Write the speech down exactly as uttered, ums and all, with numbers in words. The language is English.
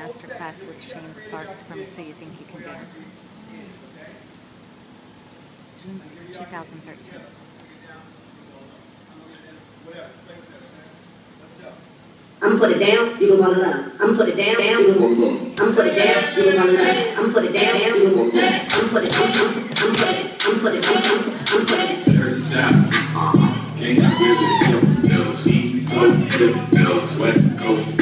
masterclass with Shane Sparks from So You Think You Can Dance. June sixth, two thousand thirteen. I'm put it down, you don't wanna love. I'm put it down, down, you don't wanna love. I'm put it down, you don't wanna love. I'm put it down, down, you don't wanna love. I'm put it, I'm put it, I'm put it, I'm put it, I'm put it. Dirty South, uh-huh. Can't get rid of the East Coast, West Coast.